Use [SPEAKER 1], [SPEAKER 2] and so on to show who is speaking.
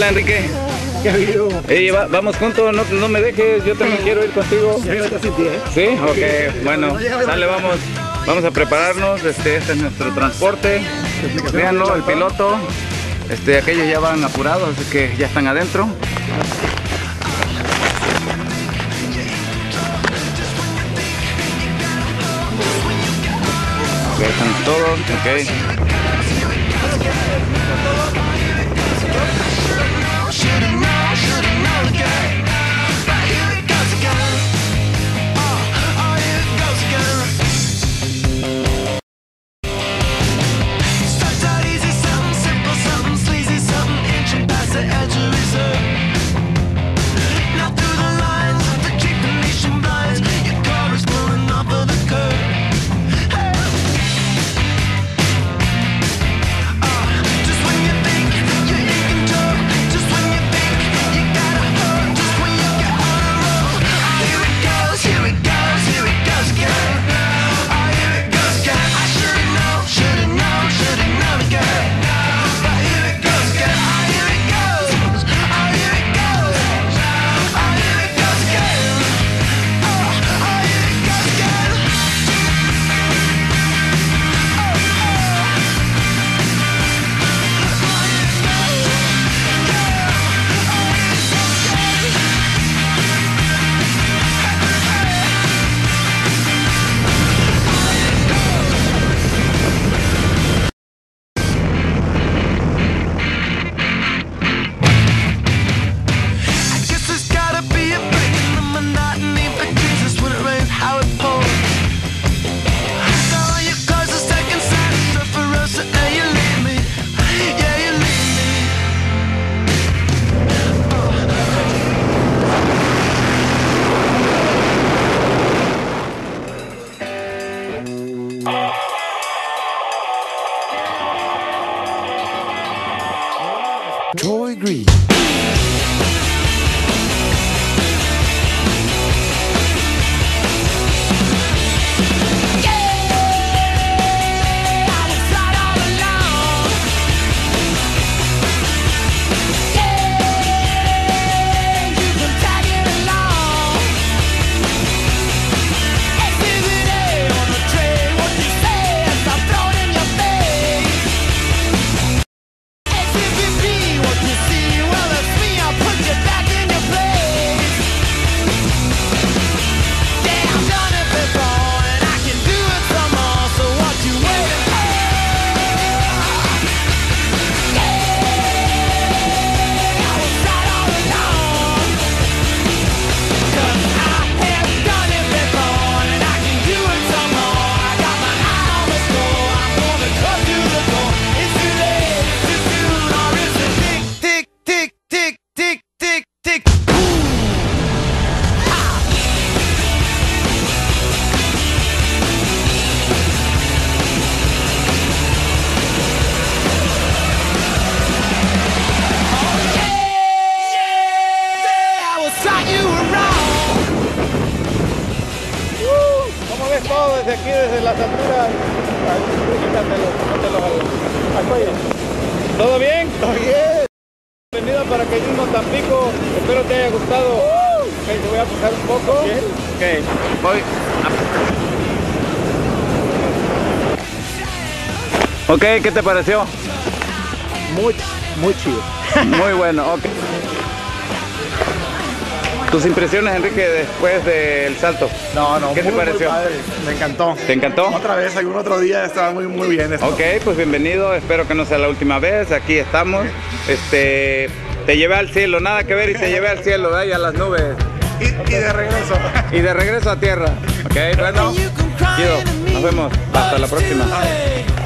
[SPEAKER 1] onda, Enrique?
[SPEAKER 2] ¿Qué ha habido?
[SPEAKER 1] Vamos juntos, no me dejes, yo también quiero ir contigo.
[SPEAKER 2] Ya te sentí, ¿eh?
[SPEAKER 1] ¿Sí? Ok, bueno, dale, vamos a prepararnos. Este es nuestro transporte. Véanlo, el piloto. Aquellos ya van apurados, así que ya están adentro. Ok, están todos, ok.
[SPEAKER 3] Troy Green.
[SPEAKER 2] ¿Cómo ves todo desde aquí, desde las alturas? ¿Todo bien? Todo bien. Bienvenido a Paracaidismo Tampico. Espero te haya gustado. Ok, te voy a pasar un poco.
[SPEAKER 1] Ok, voy. Ok, ¿qué te pareció?
[SPEAKER 2] Muy chido.
[SPEAKER 1] Muy bueno, ok. ¿Tus impresiones, Enrique, después del salto?
[SPEAKER 4] No,
[SPEAKER 1] ¿Qué te pareció?
[SPEAKER 4] Muy padre. Me encantó.
[SPEAKER 1] ¿Te encantó?
[SPEAKER 4] Otra vez, algún otro día, estaba muy bien esto.
[SPEAKER 1] Ok, pues bienvenido, espero que no sea la última vez, aquí estamos. Te llevé al cielo, nada que ver y te llevé al cielo, ahí a las nubes.
[SPEAKER 4] Y de regreso.
[SPEAKER 1] Y de regreso a tierra. Ok, bueno, chido, nos vemos, hasta la próxima.